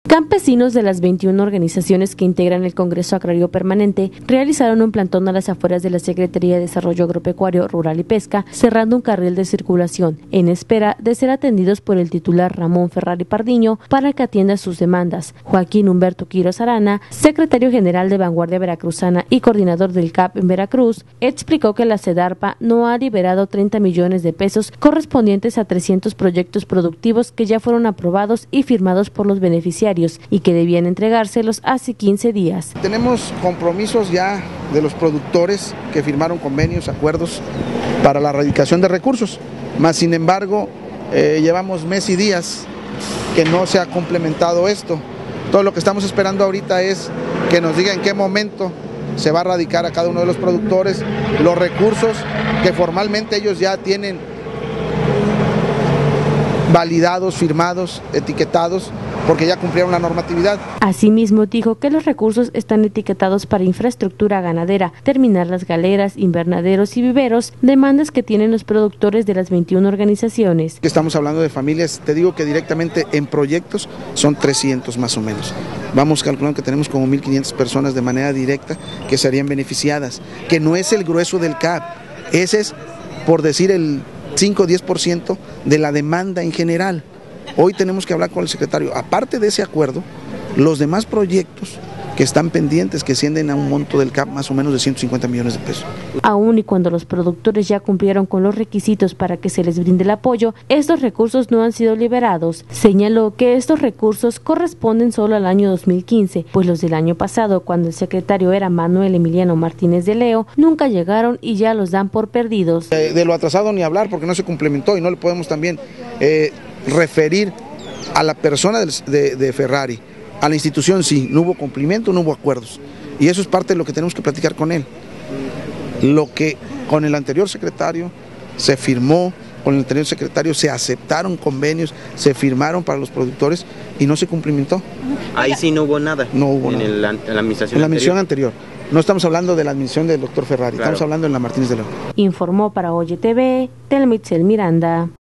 Campesinos de las 21 organizaciones que integran el Congreso Agrario Permanente realizaron un plantón a las afueras de la Secretaría de Desarrollo Agropecuario, Rural y Pesca, cerrando un carril de circulación, en espera de ser atendidos por el titular Ramón Ferrari Pardiño para que atienda sus demandas. Joaquín Humberto Quiroz Arana, secretario general de Vanguardia Veracruzana y coordinador del CAP en Veracruz, explicó que la SEDARPA no ha liberado 30 millones de pesos correspondientes a 300 proyectos productivos que ya fueron aprobados y firmados por los beneficiarios y que debían entregárselos hace 15 días. Tenemos compromisos ya de los productores que firmaron convenios, acuerdos para la erradicación de recursos, más sin embargo llevamos mes y días que no se ha complementado esto. Todo lo que estamos esperando ahorita es que nos diga en qué momento se va a erradicar a cada uno de los productores los recursos que formalmente ellos ya tienen validados, firmados, etiquetados, porque ya cumplieron la normatividad. Asimismo, dijo que los recursos están etiquetados para infraestructura ganadera, terminar las galeras, invernaderos y viveros, demandas que tienen los productores de las 21 organizaciones. Estamos hablando de familias, te digo que directamente en proyectos son 300 más o menos. Vamos calculando que tenemos como 1.500 personas de manera directa que serían beneficiadas, que no es el grueso del CAP, ese es, por decir, el 5 o 10% de la demanda en general. Hoy tenemos que hablar con el secretario, aparte de ese acuerdo, los demás proyectos que están pendientes, que ascienden a un monto del CAP más o menos de 150 millones de pesos. Aún y cuando los productores ya cumplieron con los requisitos para que se les brinde el apoyo, estos recursos no han sido liberados. Señaló que estos recursos corresponden solo al año 2015, pues los del año pasado, cuando el secretario era Manuel Emiliano Martínez de Leo, nunca llegaron y ya los dan por perdidos. De lo atrasado ni hablar, porque no se complementó y no le podemos también referir a la persona de Ferrari. A la institución sí, no hubo cumplimiento, no hubo acuerdos. Y eso es parte de lo que tenemos que platicar con él. Lo que con el anterior secretario se firmó, con el anterior secretario se aceptaron convenios, se firmaron para los productores y no se cumplimentó. Ahí sí no hubo nada. No hubo en nada. En la administración en la administración anterior. No estamos hablando de la administración del doctor Ferrari, claro. Estamos hablando en la Martínez de León. Informó para Oye TV, Telma Itzel Miranda.